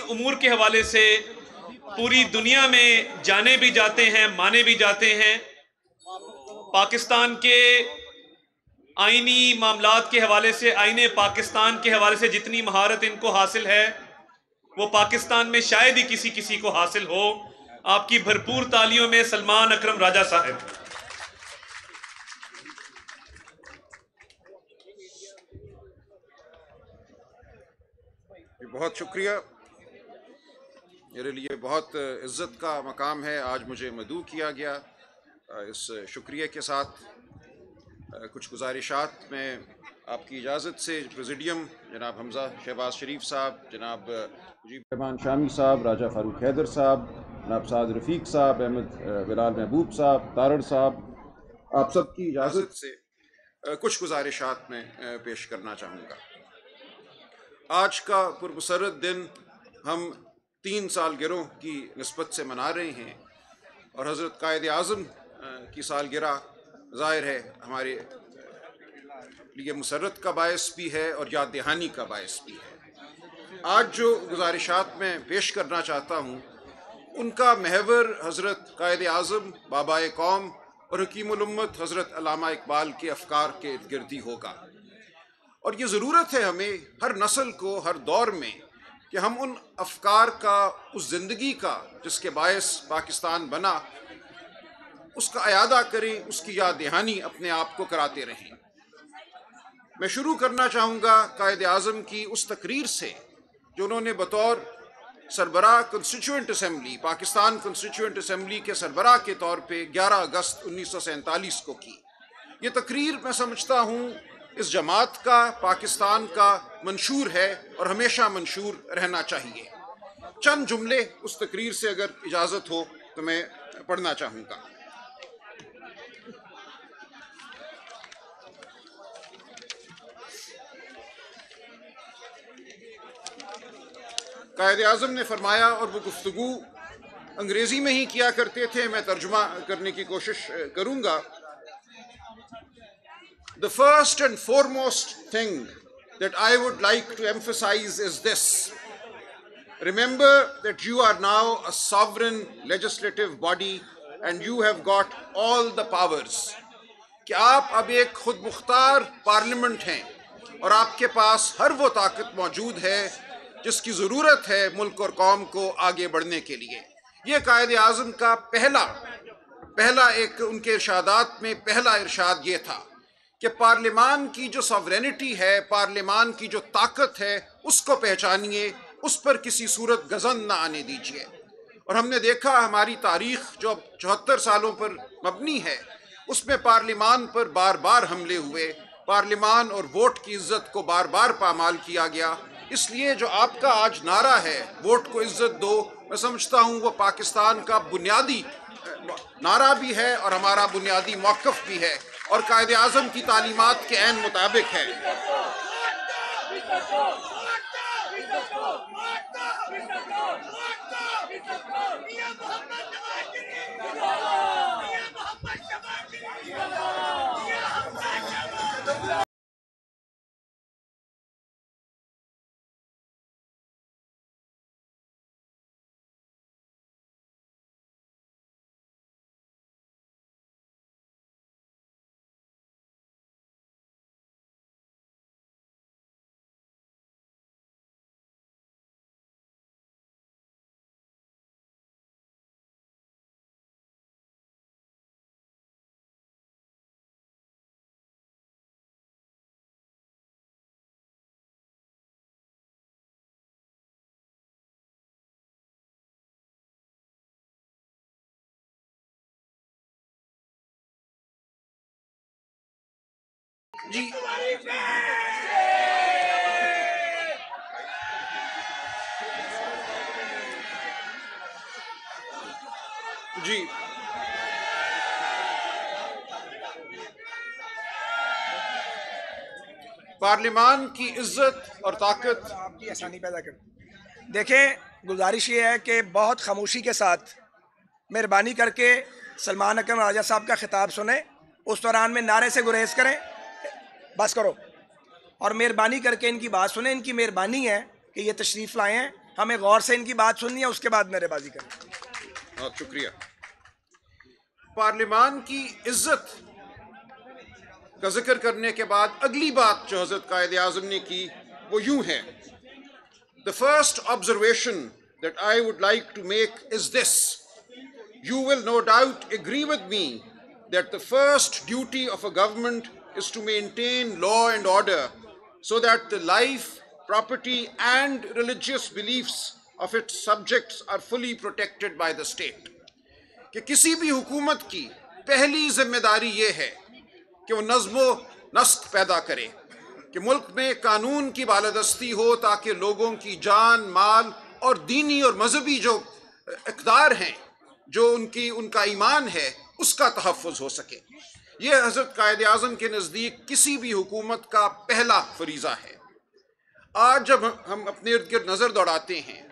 امور کے حوالے سے پوری دنیا میں جانے بھی جاتے ہیں، مانے بھی جاتے ہیں۔ پاکستان کے آئینی معاملات کے حوالے سے، آئین پاکستان کے حوالے سے جتنی مہارت ان کو حاصل ہے وہ پاکستان میں شاید ہی کسی کو حاصل ہو۔ آپ کی بھرپور تالیوں میں سلمان اکرم راجہ صاحب۔ بہت شکریہ، میرے لیے بہت عزت کا مقام ہے آج مجھے مدعو کیا گیا۔ اس شکریہ کے ساتھ کچھ گزارشات میں آپ کی اجازت سے پریزیڈیم جناب حمزہ شہباز شریف صاحب، جناب مجیب الرحمان شامی صاحب، راجہ فاروق حیدر صاحب، جناب سعد رفیق صاحب، احمد بلال محبوب صاحب، تارڑ صاحب، آپ سب کی اجازت سے کچھ گزارشات میں پیش کرنا چاہوں گا۔ آج کا پرمسرت دن ہم 3 سالگرہوں کی نسبت سے منا رہے ہیں، اور حضرت قائد اعظم کی سالگرہ ظاہر ہے ہمارے لیے مسرت کا باعث بھی ہے اور یاد دہانی کا باعث بھی ہے۔ آج جو گزارشات میں پیش کرنا چاہتا ہوں ان کا محور حضرت قائد اعظم، بابائے قوم اور حکیم الامت حضرت علامہ اقبال کے افکار کے ارد گرد ہی ہوگا۔ اور یہ ضرورت ہے ہمیں ہر نسل کو، ہر دور میں، کہ ہم ان افکار کا، اس زندگی کا جس کے باعث پاکستان بنا، اس کا اعادہ کریں، اس کی یاد دہانی اپنے آپ کو کراتے رہیں۔ میں شروع کرنا چاہوں گا قائد اعظم کی اس تقریر سے جو انہوں نے بطور سربراہ constituent assembly, Pakistan constituent assembly کے سربراہ کے طور پہ 11 اگست 1947 کو کی۔ یہ تقریر میں سمجھتا ہوں اس جماعت کا، پاکستان کا منشور ہے اور ہمیشہ منشور رہنا چاہیے۔ چند جملے اس تقریر سے اگر اجازت ہو تو میں پڑھنا چاہوں گا۔ قائد اعظم نے فرمایا، اور وہ گفتگو انگریزی میں ہی کیا کرتے تھے، میں ترجمہ کرنے کی کوشش کروں گا۔ The first and foremost thing that I would like to emphasize is this. Remember that you are now a sovereign legislative body and you have got all the powers. کہ آپ اب ایک خود مختار پارلیمنٹ ہیں اور آپ کے پاس ہر وہ طاقت موجود ہے جس کی ضرورت ہے ملک اور قوم کو آگے بڑھنے کے لیے۔ یہ قائد اعظم کا پہلا ایک ان کے ارشادات میں پہلا ارشاد یہ تھا کہ پارلیمان کی جو ساورینٹی ہے، پارلیمان کی جو طاقت ہے، اس کو پہچانیے، اس پر کسی صورت گزن نہ آنے دیجیے۔ اور ہم نے دیکھا ہماری تاریخ جو 74 سالوں پر مبنی ہے، اس میں پارلیمان پر بار بار حملے ہوئے، پارلیمان اور ووٹ کی عزت کو بار بار پامال کیا گیا۔ اس لیے جو آپ کا آج نعرہ ہے، ووٹ کو عزت دو، میں سمجھتا ہوں وہ پاکستان کا بنیادی نعرہ بھی ہے اور ہمارا بنیادی موقف بھی ہے، اور قائد اعظم کی تعلیمات کے عین مطابق ہے۔ جی جی پارلیمان کی عزت اور طاقت آپ کی آسانی پیدا کر۔ دیکھیں، گزارش یہ ہے کہ بہت خاموشی کے ساتھ مہربانی کر کے سلمان اکرم راجہ صاحب کا خطاب سنیں، اس دوران میں نعرے سے گریز کریں، بس کرو، اور مہربانی کر کے ان کی بات سنیں۔ ان کی مہربانی ہے کہ یہ تشریف لائے ہیں ہمیں غور سے ان کی بات سننی ہے, اس کے بعد میرے بازی کریں. بہت شکریہ. پارلیمان کی عزت کا ذکر کرنے کے بعد اگلی بات جو حضرت قائد اعظم نے کی وہ یوں ہے. The first observation that I would like to make is this. You will no doubt agree with me that the first duty of a government is to maintain law and order so that the life, property and religious beliefs of its subjects are fully protected by the state. کہ کسی بھی حکومت کی پہلی ذمہ داری یہ ہے کہ وہ نظم و نسق پیدا کرے, کہ ملک میں قانون کی بالادستی ہو تاکہ لوگوں کی جان, مال اور دینی اور مذہبی جو اقدار ہیں, جو ان کا ایمان ہے, اس کا تحفظ ہو سکے. یہ حضرت قائد اعظم کے نزدیک کسی بھی حکومت کا پہلا فریضہ ہے. آج جب ہم اپنے ارد گرد نظر دوڑاتے ہیں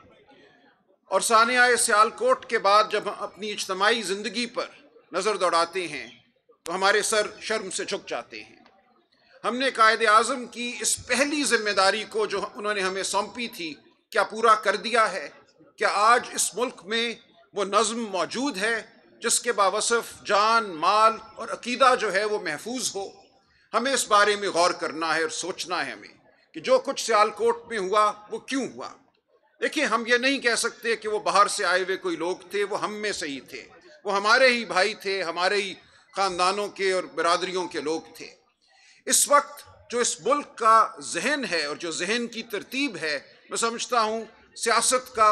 اور سانحہ سیالکوٹ کے بعد جب ہم اپنی اجتماعی زندگی پر نظر دوڑاتے ہیں تو ہمارے سر شرم سے جھک جاتے ہیں. ہم نے قائد اعظم کی اس پہلی ذمہ داری کو جو انہوں نے ہمیں سونپی تھی کیا پورا کر دیا ہے؟ کیا آج اس ملک میں وہ نظم موجود ہے جس کے باوصف جان, مال اور عقیدہ جو ہے وہ محفوظ ہو؟ ہمیں اس بارے میں غور کرنا ہے اور سوچنا ہے ہمیں کہ جو کچھ سیالکوٹ میں ہوا وہ کیوں ہوا. دیکھیں, ہم یہ نہیں کہہ سکتے کہ وہ باہر سے آئے ہوئے کوئی لوگ تھے, وہ ہم میں سے ہی تھے, وہ ہمارے ہی بھائی تھے, ہمارے ہی خاندانوں کے اور برادریوں کے لوگ تھے. اس وقت جو اس ملک کا ذہن ہے اور جو ذہن کی ترتیب ہے, میں سمجھتا ہوں سیاست کا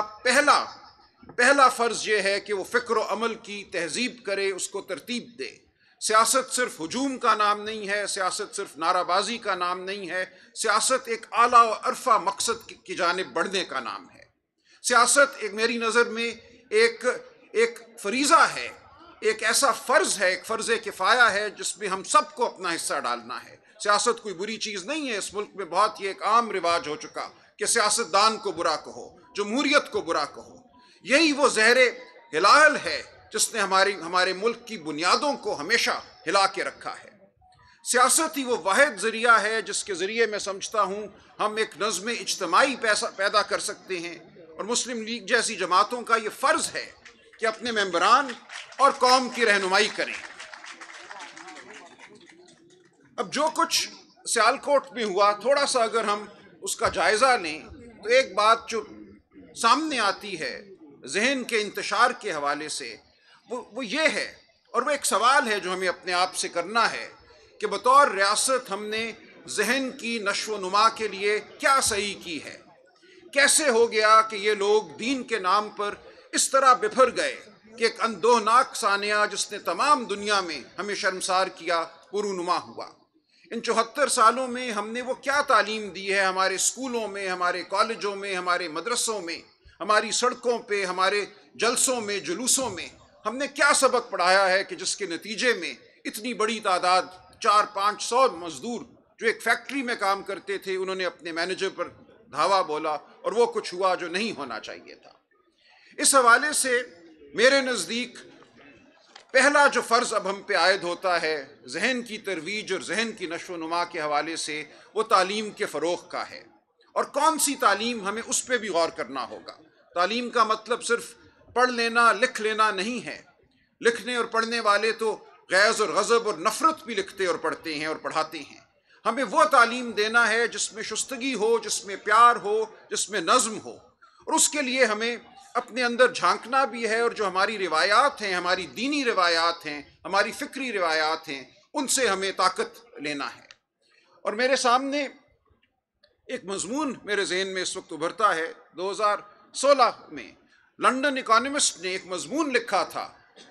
پہلا فرض یہ ہے کہ وہ فکر و عمل کی تہذیب کرے, اس کو ترتیب دے. سیاست صرف ہجوم کا نام نہیں ہے, سیاست صرف نعرہ بازی کا نام نہیں ہے, سیاست ایک اعلیٰ و عرفہ مقصد کی جانب بڑھنے کا نام ہے. سیاست ایک میری نظر میں ایک فریضہ ہے, ایک ایسا فرض ہے, ایک فرض کفایہ ہے جس میں ہم سب کو اپنا حصہ ڈالنا ہے. سیاست کوئی بری چیز نہیں ہے. اس ملک میں بہت یہ ایک عام رواج ہو چکا کہ سیاستدان کو برا کہو, جمہوریت کو برا کہو. یہی وہ زہر ہلال ہے جس نے ہمارے ملک کی بنیادوں کو ہمیشہ ہلا کے رکھا ہے. سیاست ہی وہ واحد ذریعہ ہے جس کے ذریعے میں سمجھتا ہوں ہم ایک نظم اجتماعی پیدا کر سکتے ہیں, اور مسلم لیگ جیسی جماعتوں کا یہ فرض ہے کہ اپنے ممبران اور قوم کی رہنمائی کریں. اب جو کچھ سیالکوٹ میں ہوا, تھوڑا سا اگر ہم اس کا جائزہ لیں تو ایک بات جو سامنے آتی ہے ذہن کے انتشار کے حوالے سے وہ یہ ہے, اور وہ ایک سوال ہے جو ہمیں اپنے آپ سے کرنا ہے کہ بطور ریاست ہم نے ذہن کی نشو و نما کے لیے کیا صحیح کی ہے. کیسے ہو گیا کہ یہ لوگ دین کے نام پر اس طرح بپھر گئے کہ ایک اندوہناک سانحہ جس نے تمام دنیا میں ہمیں شرمسار کیا پرونما ہوا. ان 74 سالوں میں ہم نے وہ کیا تعلیم دی ہے ہمارے اسکولوں میں, ہمارے کالجوں میں, ہمارے مدرسوں میں, ہماری سڑکوں پہ, ہمارے جلسوں میں, جلوسوں میں ہم نے کیا سبق پڑھایا ہے کہ جس کے نتیجے میں اتنی بڑی تعداد 400-500 مزدور جو ایک فیکٹری میں کام کرتے تھے انہوں نے اپنے مینیجر پر دھاوا بولا اور وہ کچھ ہوا جو نہیں ہونا چاہیے تھا. اس حوالے سے میرے نزدیک پہلا جو فرض اب ہم پہ عائد ہوتا ہے ذہن کی ترویج اور ذہن کی نشو و نما کے حوالے سے وہ تعلیم کے فروغ کا ہے. اور کون سی تعلیم, ہمیں اس پہ بھی غور کرنا ہوگا. تعلیم کا مطلب صرف پڑھ لینا, لکھ لینا نہیں ہے. لکھنے اور پڑھنے والے تو غیظ اور غضب اور نفرت بھی لکھتے اور پڑھتے ہیں اور پڑھاتے ہیں. ہمیں وہ تعلیم دینا ہے جس میں شستگی ہو, جس میں پیار ہو, جس میں نظم ہو. اور اس کے لیے ہمیں اپنے اندر جھانکنا بھی ہے, اور جو ہماری روایات ہیں, ہماری دینی روایات ہیں, ہماری فکری روایات ہیں, ان سے ہمیں طاقت لینا ہے. اور میرے سامنے ایک مضمون میرے ذہن میں اس وقت ابھرتا ہے. 2016 میں لنڈن اکانومسٹ نے ایک مضمون لکھا تھا,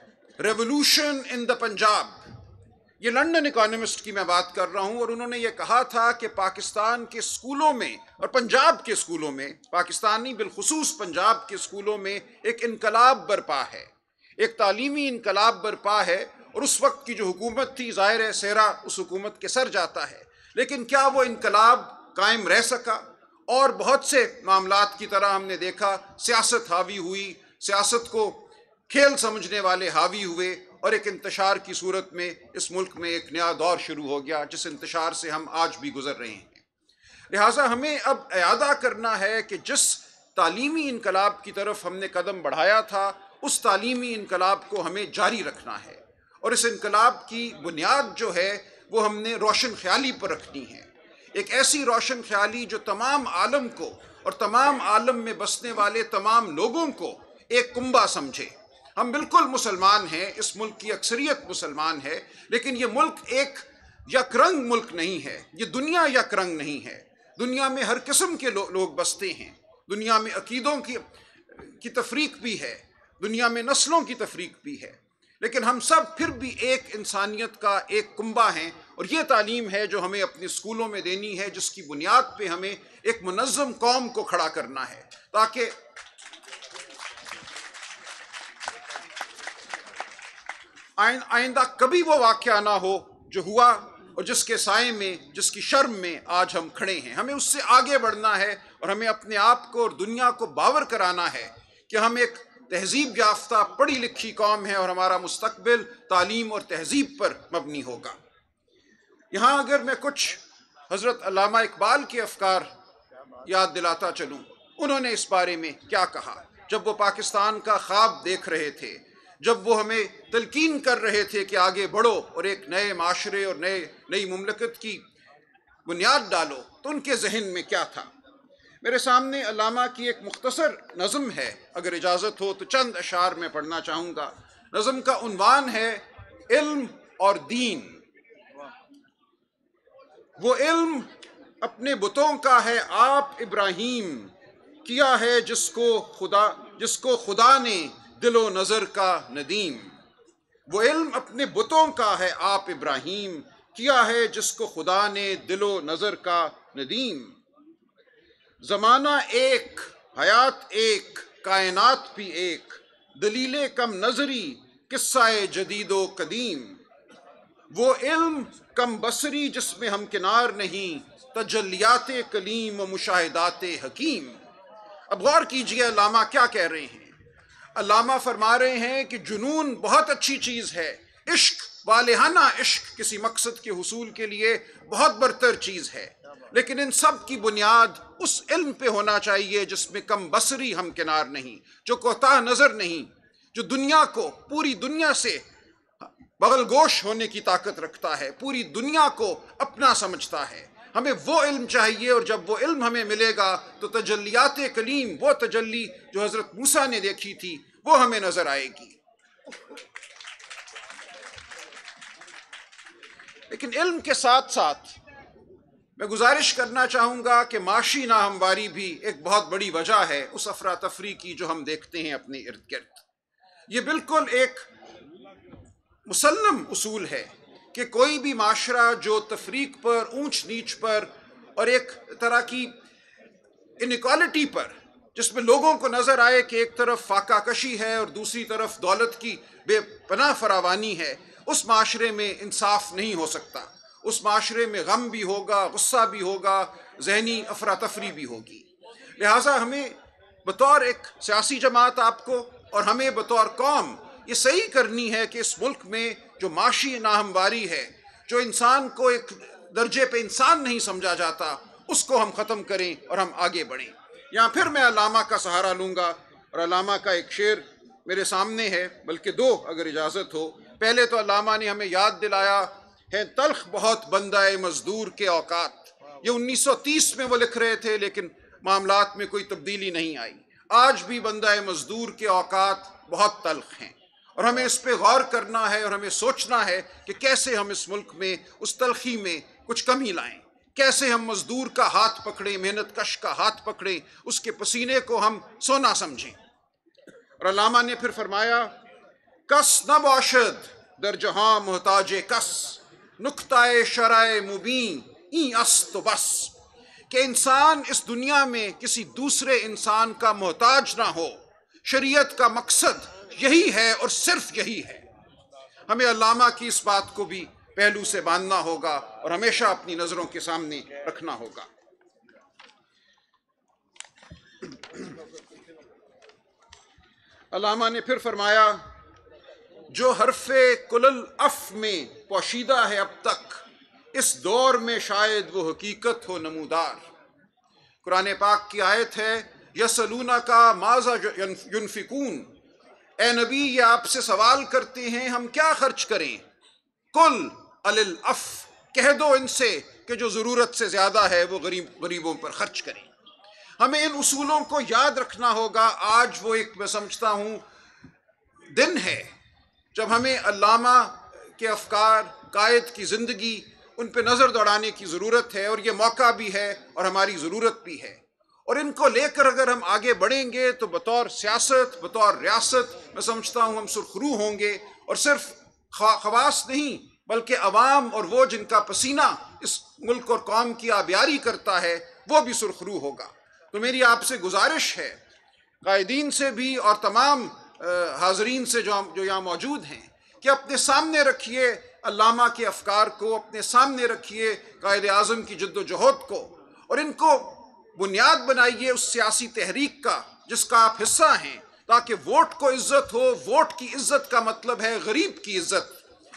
ریولوشن ان دا پنجاب. یہ لنڈن اکانومسٹ کی میں بات کر رہا ہوں, اور انہوں نے یہ کہا تھا کہ پاکستان کے اسکولوں میں اور پنجاب کے اسکولوں میں, پاکستانی بالخصوص پنجاب کے اسکولوں میں ایک انقلاب برپا ہے, ایک تعلیمی انقلاب برپا ہے. اور اس وقت کی جو حکومت تھی ظاہر ہے صحرا اس حکومت کے سر جاتا ہے, لیکن کیا وہ انقلاب قائم رہ سکا؟ اور بہت سے معاملات کی طرح ہم نے دیکھا سیاست حاوی ہوئی, سیاست کو کھیل سمجھنے والے حاوی ہوئے, اور ایک انتشار کی صورت میں اس ملک میں ایک نیا دور شروع ہو گیا جس انتشار سے ہم آج بھی گزر رہے ہیں. لہٰذا ہمیں اب اعادہ کرنا ہے کہ جس تعلیمی انقلاب کی طرف ہم نے قدم بڑھایا تھا، اس تعلیمی انقلاب کو ہمیں جاری رکھنا ہے، اور اس انقلاب کی بنیاد جو ہے وہ ہم نے روشن خیالی پر رکھنی ہے، ایک ایسی روشن خیالی جو تمام عالم کو اور تمام عالم میں بسنے والے تمام لوگوں کو ایک کنبہ سمجھے۔ ہم بالکل مسلمان ہیں، اس ملک کی اکثریت مسلمان ہے، لیکن یہ ملک ایک یک رنگ ملک نہیں ہے، یہ دنیا یک رنگ نہیں ہے، دنیا میں ہر قسم کے لوگ بستے ہیں، دنیا میں عقیدوں کی تفریق بھی ہے، دنیا میں نسلوں کی تفریق بھی ہے، لیکن ہم سب پھر بھی ایک انسانیت کا ایک کنبہ ہیں، اور یہ تعلیم ہے جو ہمیں اپنے اسکولوں میں دینی ہے، جس کی بنیاد پہ ہمیں ایک منظم قوم کو کھڑا کرنا ہے، تاکہ آئندہ کبھی وہ واقعہ نہ ہو جو ہوا اور جس کے سائے میں، جس کی شرم میں آج ہم کھڑے ہیں۔ ہمیں اس سے آگے بڑھنا ہے، اور ہمیں اپنے آپ کو اور دنیا کو باور کرانا ہے کہ ہم ایک تہذیب یافتہ پڑھی لکھی قوم ہے، اور ہمارا مستقبل تعلیم اور تہذیب پر مبنی ہوگا۔ یہاں اگر میں کچھ حضرت علامہ اقبال کے افکار یاد دلاتا چلوں، انہوں نے اس بارے میں کیا کہا جب وہ پاکستان کا خواب دیکھ رہے تھے، جب وہ ہمیں تلقین کر رہے تھے کہ آگے بڑھو اور ایک نئے معاشرے اور نئی مملکت کی بنیاد ڈالو، تو ان کے ذہن میں کیا تھا؟ میرے سامنے علامہ کی ایک مختصر نظم ہے، اگر اجازت ہو تو چند اشعار میں پڑھنا چاہوں گا۔ نظم کا عنوان ہے علم اور دین۔ وہ علم اپنے بتوں کا ہے آپ ابراہیم، کیا ہے جس کو خدا نے دل و نظر کا ندیم۔ وہ علم اپنے بتوں کا ہے آپ ابراہیم، کیا ہے جس کو خدا نے دل و نظر کا ندیم۔ زمانہ ایک، حیات ایک، کائنات بھی ایک، دلیل کم نظری، قصہ جدید و قدیم۔ وہ علم کم بصری جس میں ہم کنار نہیں، تجلیات کلیم و مشاہدات حکیم۔ اب غور کیجئے علامہ کیا کہہ رہے ہیں۔ علامہ فرما رہے ہیں کہ جنون بہت اچھی چیز ہے، عشق، والہانہ عشق کسی مقصد کے حصول کے لیے بہت برتر چیز ہے، لیکن ان سب کی بنیاد اس علم پہ ہونا چاہیے جس میں کم بصری ہم کنار نہیں، جو کوتاہ نظر نہیں، جو دنیا کو، پوری دنیا سے بغل گوش ہونے کی طاقت رکھتا ہے، پوری دنیا کو اپنا سمجھتا ہے۔ ہمیں وہ علم چاہیے، اور جب وہ علم ہمیں ملے گا تو تجلیات کلیم، وہ تجلی جو حضرت موسیٰ نے دیکھی تھی، وہ ہمیں نظر آئے گی۔ لیکن علم کے ساتھ ساتھ میں گزارش کرنا چاہوں گا کہ معاشی ناہمواری بھی ایک بہت بڑی وجہ ہے اس افراتفری کی جو ہم دیکھتے ہیں اپنے ارد گرد۔ یہ بالکل ایک مسلم اصول ہے کہ کوئی بھی معاشرہ جو تفریق پر، اونچ نیچ پر، اور ایک طرح کی انیکوالٹی پر، جس میں لوگوں کو نظر آئے کہ ایک طرف فاقہ کشی ہے اور دوسری طرف دولت کی بے پناہ فراوانی ہے، اس معاشرے میں انصاف نہیں ہو سکتا۔ اس معاشرے میں غم بھی ہوگا، غصہ بھی ہوگا، ذہنی افراتفری بھی ہوگی۔ لہٰذا ہمیں بطور ایک سیاسی جماعت آپ کو، اور ہمیں بطور قوم، یہ صحیح کرنی ہے کہ اس ملک میں جو معاشی ناہمواری ہے، جو انسان کو ایک درجے پہ انسان نہیں سمجھا جاتا، اس کو ہم ختم کریں اور ہم آگے بڑھیں۔ یہاں پھر میں علامہ کا سہارا لوں گا، اور علامہ کا ایک شعر میرے سامنے ہے، بلکہ دو اگر اجازت ہو۔ پہلے تو علامہ نے ہمیں یاد دلایا ہے تلخ بہت بندہ مزدور کے اوقات۔ یہ 1930 میں وہ لکھ رہے تھے، لیکن معاملات میں کوئی تبدیلی نہیں آئی۔ آج بھی بندہ مزدور کے اوقات بہت تلخ ہیں، اور ہمیں اس پہ غور کرنا ہے، اور ہمیں سوچنا ہے کہ کیسے ہم اس ملک میں اس تلخی میں کچھ کمی لائیں، کیسے ہم مزدور کا ہاتھ پکڑیں، محنت کش کا ہاتھ پکڑیں، اس کے پسینے کو ہم سونا سمجھیں۔ اور علامہ نے پھر فرمایا، کس نہ باشد در جہاں محتاج کس، نکتہ شرع مبین این است و بس۔ کہ انسان اس دنیا میں کسی دوسرے انسان کا محتاج نہ ہو، شریعت کا مقصد یہی ہے اور صرف یہی ہے۔ ہمیں علامہ کی اس بات کو بھی پہلو سے باندھنا ہوگا اور ہمیشہ اپنی نظروں کے سامنے رکھنا ہوگا۔ علامہ نے پھر فرمایا، جو حرف کل الاف میں پوشیدہ ہے اب تک، اس دور میں شاید وہ حقیقت ہو نمودار۔ قرآن پاک کی آیت ہے، यसलूनका माज़ा युनफिकून, اے نبی یہ آپ سے سوال کرتے ہیں ہم کیا خرچ کریں، کل الل اف، کہہ دو ان سے کہ جو ضرورت سے زیادہ ہے وہ غریبوں پر خرچ کریں۔ ہمیں ان اصولوں کو یاد رکھنا ہوگا۔ آج وہ ایک میں سمجھتا ہوں دن ہے جب ہمیں علامہ کے افکار، قائد کی زندگی، ان پہ نظر دوڑانے کی ضرورت ہے، اور یہ موقع بھی ہے اور ہماری ضرورت بھی ہے، اور ان کو لے کر اگر ہم آگے بڑھیں گے تو بطور سیاست، بطور ریاست میں سمجھتا ہوں ہم سرخرو ہوں گے، اور صرف خواص نہیں بلکہ عوام اور وہ جن کا پسینہ اس ملک اور قوم کی آبیاری کرتا ہے وہ بھی سرخرو ہوگا۔ تو میری آپ سے گزارش ہے، قائدین سے بھی اور تمام حاضرین سے جو یہاں موجود ہیں، کہ اپنے سامنے رکھیے علامہ کے افکار کو، اپنے سامنے رکھیے قائد اعظم کی جد و جہد کو، اور ان کو بنیاد بنائیے اس سیاسی تحریک کا جس کا آپ حصہ ہیں، تاکہ ووٹ کو عزت ہو۔ ووٹ کی عزت کا مطلب ہے غریب کی عزت،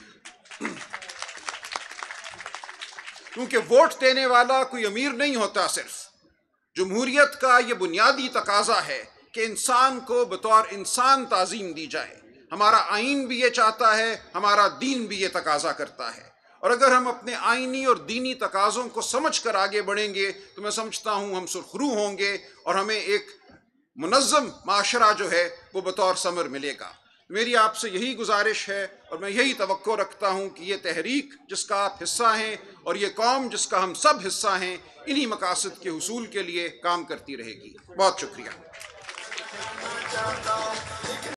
کیونکہ ووٹ دینے والا کوئی امیر نہیں ہوتا۔ صرف جمہوریت کا یہ بنیادی تقاضا ہے کہ انسان کو بطور انسان تعظیم دی جائے۔ ہمارا آئین بھی یہ چاہتا ہے، ہمارا دین بھی یہ تقاضا کرتا ہے، اور اگر ہم اپنے آئینی اور دینی تقاضوں کو سمجھ کر آگے بڑھیں گے تو میں سمجھتا ہوں ہم سرخرو ہوں گے، اور ہمیں ایک منظم معاشرہ جو ہے وہ بطور ثمر ملے گا۔ میری آپ سے یہی گزارش ہے، اور میں یہی توقع رکھتا ہوں کہ یہ تحریک جس کا آپ حصہ ہیں اور یہ قوم جس کا ہم سب حصہ ہیں، انہی مقاصد کے حصول کے لیے کام کرتی رہے گی۔ بہت شکریہ۔